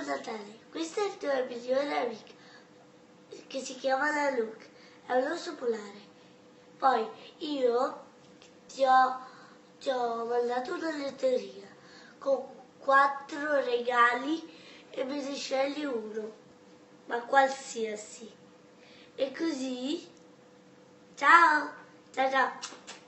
Natale, questo è il tuo migliore amico che si chiama Nanook, è un osso polare. Poi io ti ho mandato una letteria con 4 regali e me ne scegli uno, ma qualsiasi. E così, ciao, ciao ciao.